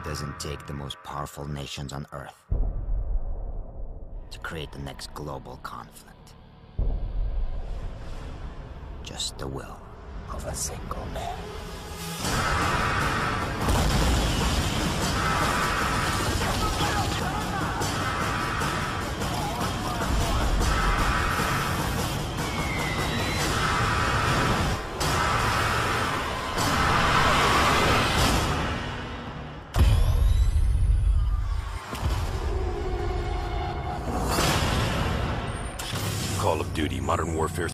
doesn't take the most powerful nations on Earth to create the next global conflict. Just the will of a single man. Call of Duty Modern Warfare